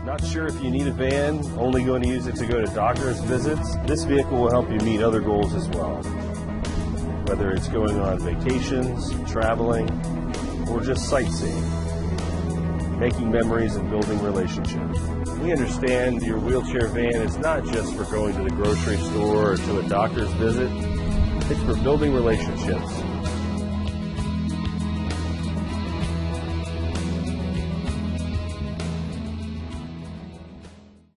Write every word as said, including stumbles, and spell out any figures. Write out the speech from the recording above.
Not sure if you need a van, only going to use it to go to doctor's visits? This vehicle will help you meet other goals as well. Whether it's going on vacations, traveling, or just sightseeing, making memories and building relationships. We understand your wheelchair van is not just for going to the grocery store or to a doctor's visit. It's for building relationships,